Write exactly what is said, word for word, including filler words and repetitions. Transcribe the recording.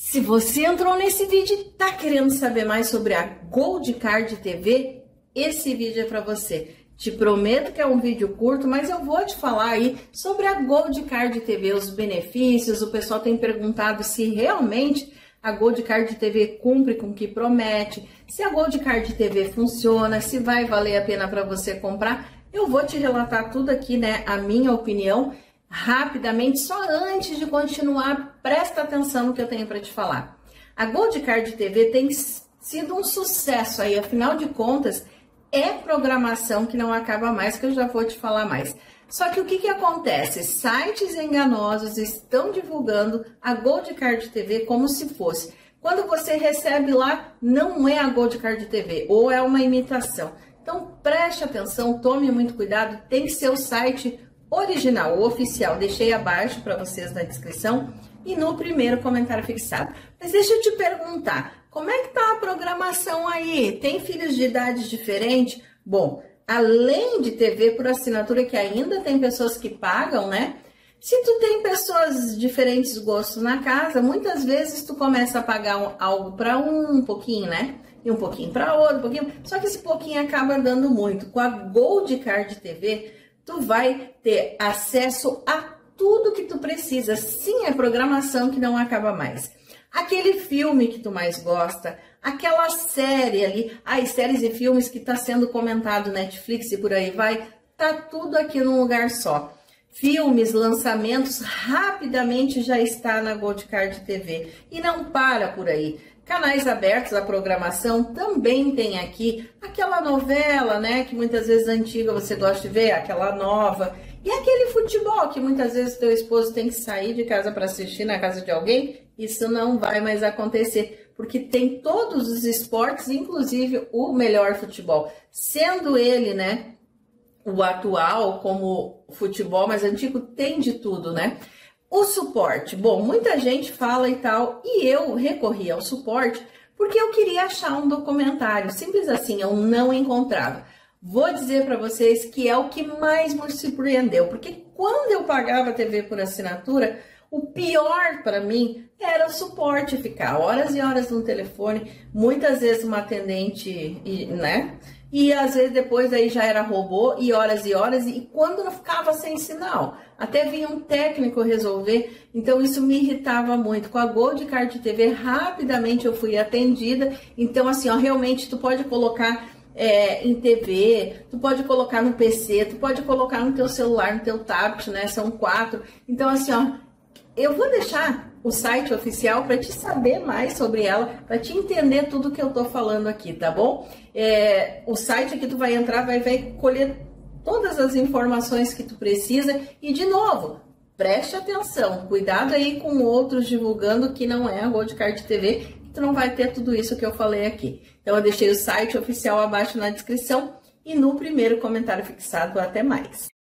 Se você entrou nesse vídeo e tá querendo saber mais sobre a Gold Card T V, esse vídeo é para você. Te prometo que é um vídeo curto, mas eu vou te falar aí sobre a Gold Card T V, os benefícios. O pessoal tem perguntado se realmente a Gold Card T V cumpre com o que promete, se a Gold Card T V funciona, se vai valer a pena para você comprar. Eu vou te relatar tudo aqui, né, a minha opinião, rapidamente. Só antes de continuar, presta atenção no que eu tenho para te falar. A Gold Card T V tem sido um sucesso aí, afinal de contas, é programação que não acaba mais, que eu já vou te falar mais. Só que o que que acontece? Sites enganosos estão divulgando a Gold Card T V como se fosse. Quando você recebe lá, não é a Gold Card T V, ou é uma imitação. Então preste atenção, tome muito cuidado, tem que ser o site original, o oficial. Deixei abaixo para vocês na descrição e no primeiro comentário fixado. Mas deixa eu te perguntar, como é que tá a programação aí? Tem filhos de idades diferentes? Bom, além de T V por assinatura, que ainda tem pessoas que pagam, né? Se tu tem pessoas de diferentes gostos na casa, muitas vezes tu começa a pagar um, algo para um, um pouquinho, né? E um pouquinho para outro, um pouquinho. Só que esse pouquinho acaba dando muito. Com a Gold Card T V, tu vai ter acesso a tudo que tu precisa. Sim, é programação que não acaba mais. Aquele filme que tu mais gosta, aquela série ali, as séries e filmes que tá sendo comentado Netflix e por aí vai, tá tudo aqui num lugar só. Filmes, lançamentos, rapidamente já está na Gold Card T V. E não para por aí. Canais abertos à programação também tem aqui aquela novela, né, que muitas vezes antiga você gosta de ver, aquela nova. E aquele futebol que muitas vezes teu esposo tem que sair de casa para assistir na casa de alguém, isso não vai mais acontecer, porque tem todos os esportes, inclusive o melhor futebol. Sendo ele, né, o atual como futebol mais antigo, tem de tudo, né? O suporte, bom, muita gente fala e tal, e eu recorri ao suporte porque eu queria achar um documentário, simples assim, eu não encontrava. Vou dizer para vocês que é o que mais me surpreendeu, porque quando eu pagava a T V por assinatura, o pior para mim era o suporte, ficar horas e horas no telefone, muitas vezes uma atendente, né? E às vezes depois aí já era robô e horas e horas, e quando não ficava sem sinal, até vinha um técnico resolver, então isso me irritava muito. Com a Gold Card T V, rapidamente eu fui atendida, então assim, ó, realmente tu pode colocar é, em T V, tu pode colocar no P C, tu pode colocar no teu celular, no teu tablet, né, são quatro, então assim, ó, eu vou deixar o site oficial para te saber mais sobre ela, para te entender tudo que eu tô falando aqui, tá bom? É, o site aqui tu vai entrar, vai, vai colher todas as informações que tu precisa e, de novo, preste atenção, cuidado aí com outros divulgando que não é a Gold Card T V, que tu não vai ter tudo isso que eu falei aqui. Então eu deixei o site oficial abaixo na descrição e no primeiro comentário fixado. Até mais!